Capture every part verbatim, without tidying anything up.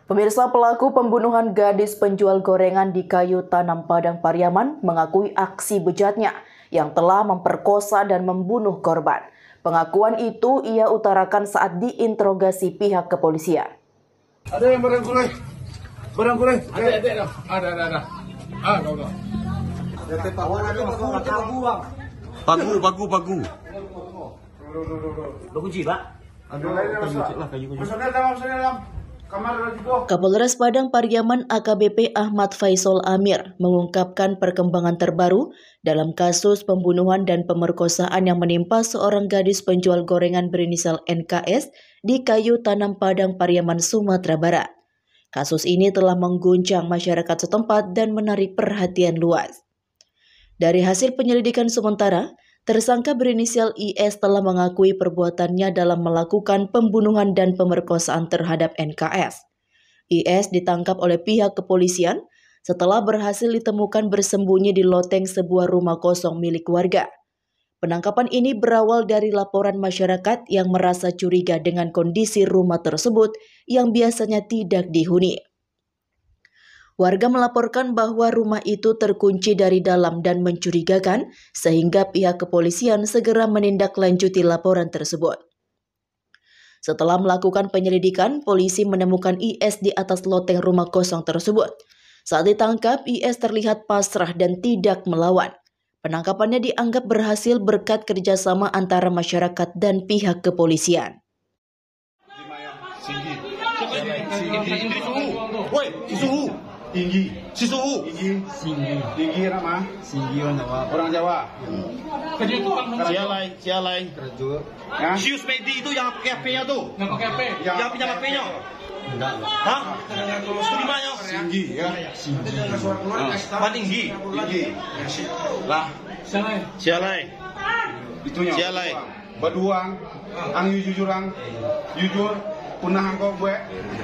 Pemirsa, pelaku pembunuhan gadis penjual gorengan di Kayu Tanam Padang Pariaman mengakui aksi bejatnya yang telah memperkosa dan membunuh korban. Pengakuan itu ia utarakan saat diinterogasi pihak kepolisian. Ada yang barang kulai? Barang kulai? Ada, ada, ada. Ada, ada, ada. Ah, ada, ada. Pagu, pagu, pagu. Lo kunci, Pak? Ada lagi lah, kayu kunci. Personel dalam, personel dalam. Kapolres Padang Pariaman A K B P Ahmad Faisal Amir mengungkapkan perkembangan terbaru dalam kasus pembunuhan dan pemerkosaan yang menimpa seorang gadis penjual gorengan berinisial N K S di Kayu Tanam Padang Pariaman, Sumatera Barat. Kasus ini telah mengguncang masyarakat setempat dan menarik perhatian luas. Dari hasil penyelidikan sementara, tersangka berinisial I S telah mengakui perbuatannya dalam melakukan pembunuhan dan pemerkosaan terhadap N K S. I S ditangkap oleh pihak kepolisian setelah berhasil ditemukan bersembunyi di loteng sebuah rumah kosong milik warga. Penangkapan ini berawal dari laporan masyarakat yang merasa curiga dengan kondisi rumah tersebut yang biasanya tidak dihuni. Warga melaporkan bahwa rumah itu terkunci dari dalam dan mencurigakan, sehingga pihak kepolisian segera menindaklanjuti laporan tersebut. Setelah melakukan penyelidikan, polisi menemukan I S di atas loteng rumah kosong tersebut. Saat ditangkap, I S terlihat pasrah dan tidak melawan. Penangkapannya dianggap berhasil berkat kerjasama antara masyarakat dan pihak kepolisian. Woi, suhu. Tinggi. Si suhu. Tinggi. Singgi. Tinggi nama? Singgi orang Jawa. Orang Jawa. Sialai, sialai. Kerajur. Ya? Sius Medi itu yang pakai P-nya tuh. Yang pakai P. Yang Yang pinjam P-nya. Enggak. Hah? Itu di mana? Tinggi ya. Singgi. Apa tinggi? Tinggi. Lah, Sialai. sialai. Itunya. Sialai. Baduang. Ang yu jujurang. Jujur. Punah angkau gue.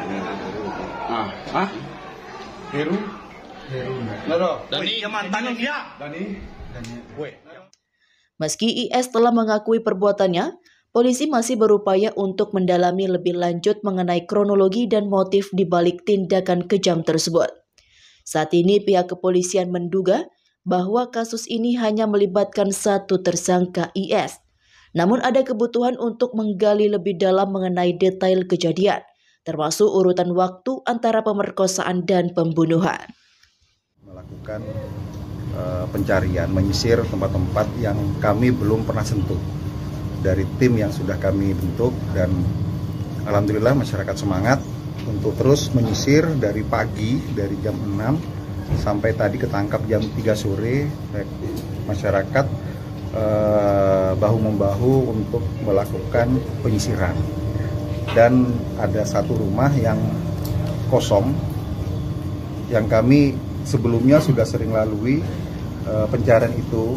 Ah, ah. Heru. Heru. Lado. Dani, yang mantannya dia. Dani. Woi. Meski I S telah mengakui perbuatannya, polisi masih berupaya untuk mendalami lebih lanjut mengenai kronologi dan motif di balik tindakan kejam tersebut. Saat ini pihak kepolisian menduga bahwa kasus ini hanya melibatkan satu tersangka I S. Namun ada kebutuhan untuk menggali lebih dalam mengenai detail kejadian, termasuk urutan waktu antara pemerkosaan dan pembunuhan. Melakukan uh, pencarian, menyisir tempat-tempat yang kami belum pernah sentuh dari tim yang sudah kami bentuk, dan alhamdulillah masyarakat semangat untuk terus menyisir dari pagi, dari jam enam sampai tadi ketangkap jam tiga sore. Masyarakat uh, bahu-membahu untuk melakukan penyisiran. Dan ada satu rumah yang kosong yang kami sebelumnya sudah sering lalui uh, pencarian itu.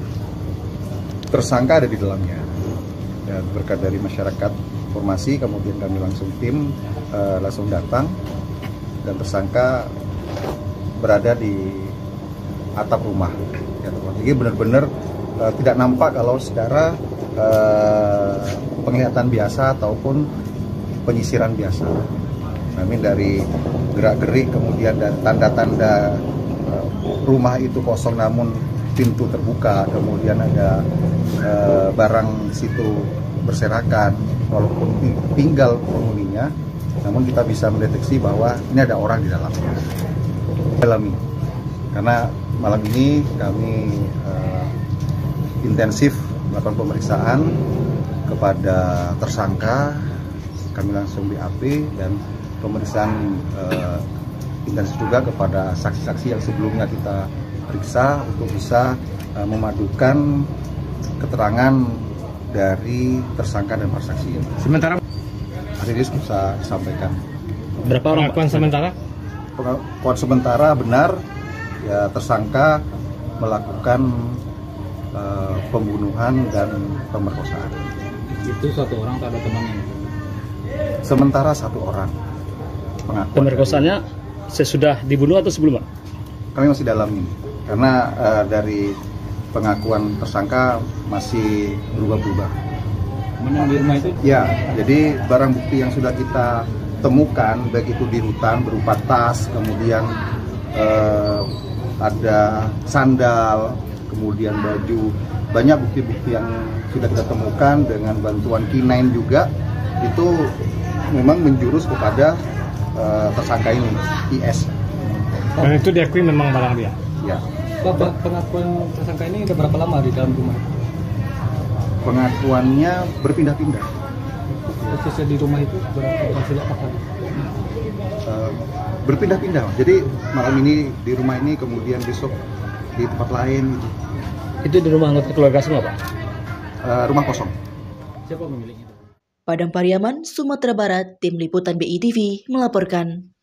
Tersangka ada di dalamnya. Dan berkat dari masyarakat informasi, kemudian kami langsung tim uh, langsung datang, dan tersangka berada di atap rumah. Ya, jadi benar-benar uh, tidak nampak kalau secara uh, penglihatan biasa ataupun penyisiran biasa. Kami dari gerak-gerik, kemudian dan tanda-tanda uh, rumah itu kosong namun pintu terbuka, kemudian ada uh, barang situ berserakan, walaupun tinggal penghuninya, namun kita bisa mendeteksi bahwa ini ada orang di dalamnya. Dalami, karena malam ini kami uh, intensif melakukan pemeriksaan kepada tersangka. Kami langsung B A P dan pemeriksaan uh, intensif juga kepada saksi-saksi yang sebelumnya kita periksa untuk bisa uh, memadukan keterangan dari tersangka dan para saksi. Sementara Hari ini bisa disampaikan. berapa orang pengakuan sementara? Pengakuan sementara benar, ya, tersangka melakukan uh, pembunuhan dan pemerkosaan. Itu satu orang atau ada temannya? Sementara satu orang. Pemerkosaannya sesudah dibunuh atau sebelum, Pak? Kami masih dalami, karena uh, dari pengakuan tersangka masih berubah-ubah. Mana di rumah itu? Ya, jadi barang bukti yang sudah kita ditemukan baik itu di rutan berupa tas, kemudian eh, ada sandal, kemudian baju, banyak bukti-bukti yang sudah kita temukan dengan bantuan K sembilan juga, itu memang menjurus kepada eh, tersangka ini, I S. Dan itu diakui memang barang dia. Ya. Bapak, pengakuan tersangka ini udah berapa lama di dalam rumah? Pengakuannya berpindah-pindah. Posisinya di rumah itu berapa sejak kapan? Uh, berpindah-pindah. Jadi malam ini di rumah ini, kemudian besok di tempat lain gitu. Itu di rumah anggota keluarga semua, Pak? Uh, rumah kosong. Siapa pemiliknya? Padang Pariaman, Sumatera Barat, Tim Liputan B I T V melaporkan.